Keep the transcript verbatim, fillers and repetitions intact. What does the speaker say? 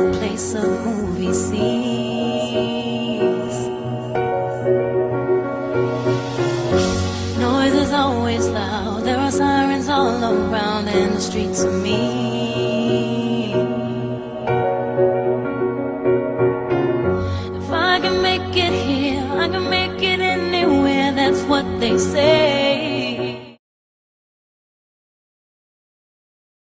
no place of movie scenes. Noise is always loud, there are sirens all around, and the streets are